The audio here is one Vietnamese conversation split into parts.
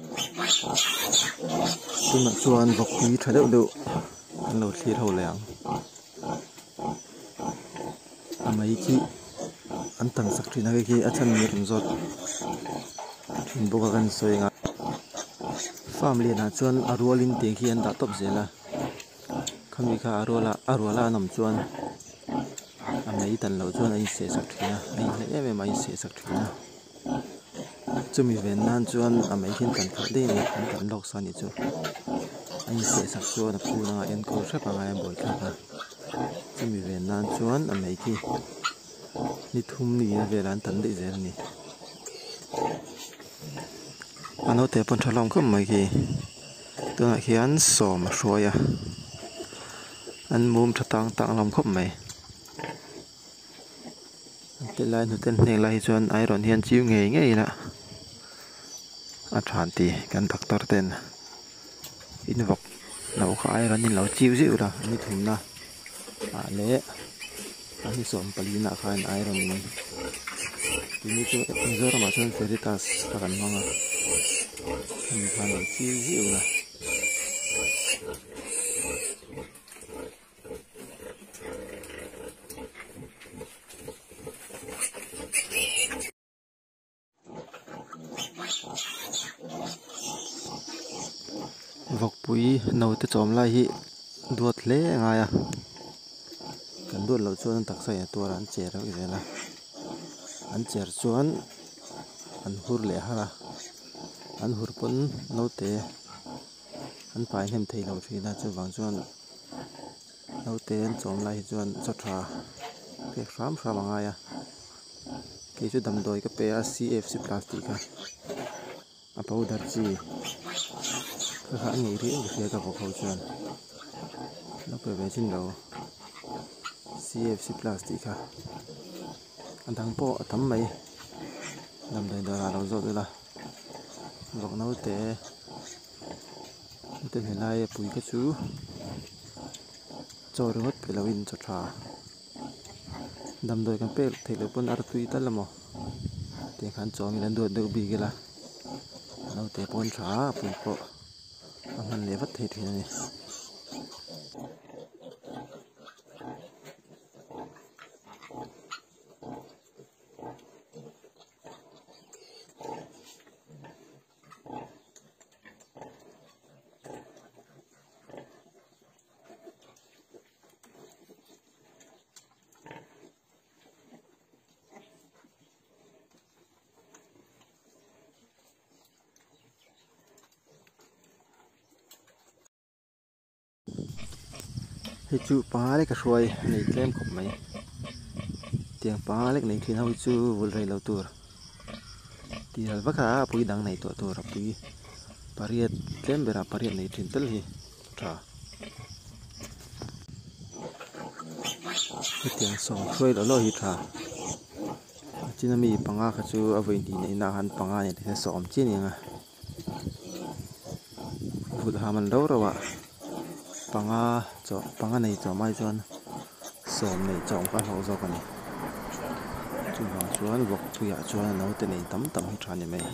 tôi mặc chuan Vawkpui thay đậu đậu ăn lẩu thịt hầu lẻng mấy chị ăn tầng sắc thủy này kia ăn chân miệng giọt thìn bốc gần sôi ngã farm liền à chuan arua linh tiền khi ăn đã top dễ là khami kha arua la nằm chuan mấy tầng lẩu chuan anh sẽ sắc thủy na anh em anh sẽ sắc thủy na chú mi về nan chuan mấy khi tầng khát đi nè anh tầng lọc san đi chú anh sẽ sắc chuan phu na enkawl sắp bằng em bồi khát na chú mi về nan chuan mấy khi ni thum ni về lan tầng đi dễ nè anh nói thế bọn thằng long không mấy khi tôi nói khi anh sòm rồi à anh mua cho tăng lòng không mấy cái lại nó tên này lại cho ai rồi hiện chịu nghề ngay nè anh phản thì cần tắc tơ tên in vọc lẩu khai rồi nhìn lẩu chịu dịu đó như thùng na lẽ anh sòm bali na khai ai rồi mình ini tu giờ mà cho veritas akan manga anh phản lẩu chịu dịu là Vawkpui nấu tới chom lại hi duat lẽ ngay à cần duat lâu chuan tắc say tua anh chè đâu vậy là anh chè chuan anh hur lẽ ha anh hur pun nấu té anh phải hem thầy lâu thì là cho vàng chuan nấu té anh chom lại chuan cho thà cái khám bằng ngay à cái chỗ đầm đồi cái PCFC plastic à powder chi cái khả nghĩ riêng của phía các khẩu chuan nó phải về trên đầu CFC plastic à anh thằng po thấm mấy làm đầy đó là đầu rồi là gọt nấu té tên hiện nay bùi cái chú cho rồi mất phải là win cho trà đầm đồi cái pe thì là pun artui tất là mò tiếng khán cho mình lên đuổi được bị cái là nấu té pun trà bùi po anh lấy vắt thịt thì này thì chú phá lấy cái hruai này kem khop mấy tiếng phá lấy này thì nào chú vừa lấy lâu tuổi thì là vác cả bụi đằng này tuổi tuổi bụi pariet kem bera pariet này trên tel hi tra cái tiếng song hruai đó lo hi tra chỉ là mi panga cái chú ở bên thì này na han panga này thì sọm chi này à vụt hà mình đâu rồi ạ panga này cho mai chuan sòm này chọn cái hậu do cái này chúng ta chuan Vawkpui chuan nấu tên này tắm hết tràn này mày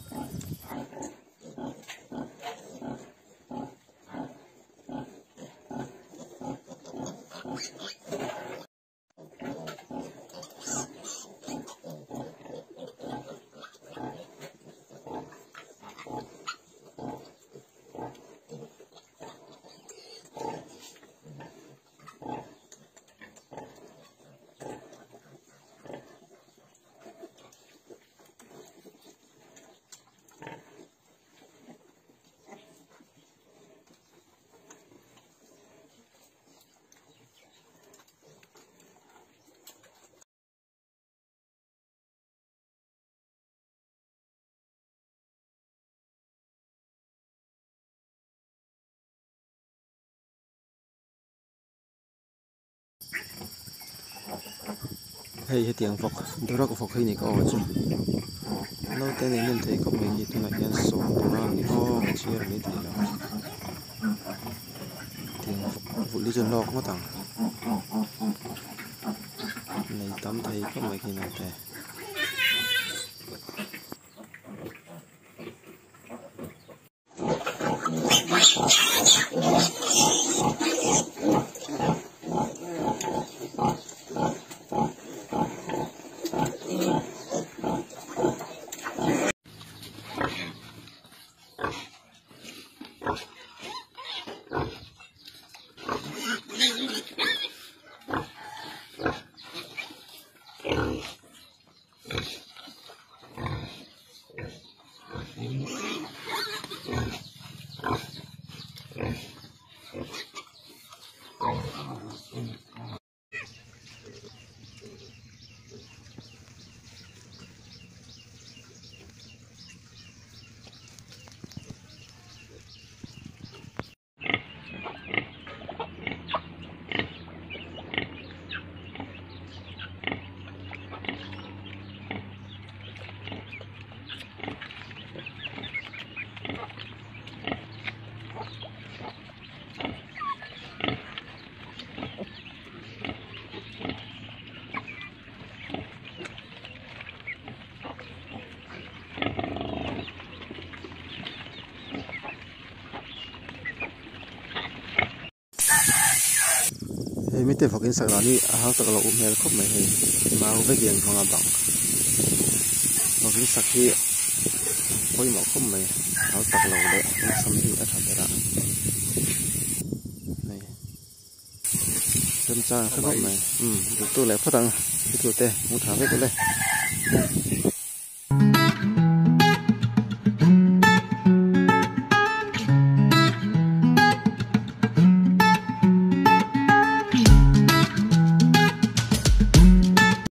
hay tiếng vọc đó là cái vọc hay này có chứ lâu tên này nhìn thấy có mình gì tôi lại nhận số mà mình có chia ra mấy thì là tiếng vụ lý dân lo có thằng này tắm thấy có mấy cái này thế mi te fokin sak ni a hau tak lo mel khop mai hei mau ve gen hanga bang fokin sak hi hoi mau khop mai hau tak lo le sam hi a tha era nei sem cha khop mai tu le phatang tu te mu tha ve le